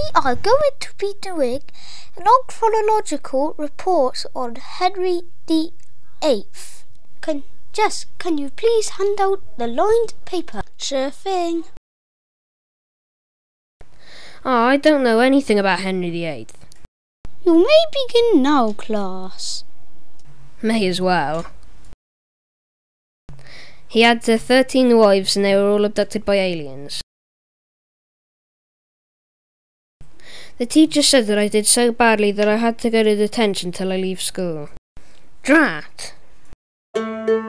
are going to be doing an chronological report on Henry VIII. Can you please hand out the lined paper? Sure thing. Oh, I don't know anything about Henry VIII. You may begin now, class. May as well. He had 13 wives and they were all abducted by aliens. The teacher said that I did so badly that I had to go to detention till I leave school. Drat!